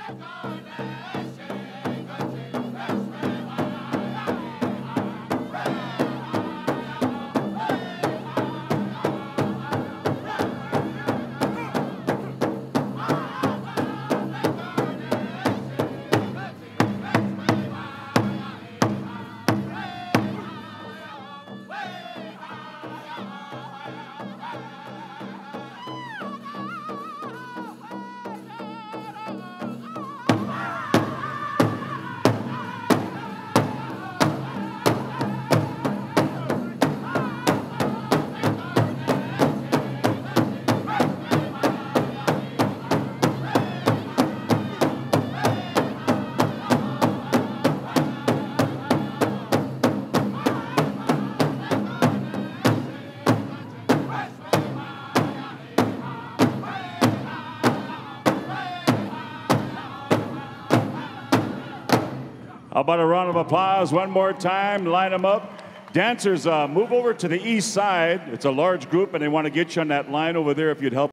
How about a round of applause one more time? Line them up. Dancers, move over to the east side. It's a large group, and they want to get you on that line over there if you'd help.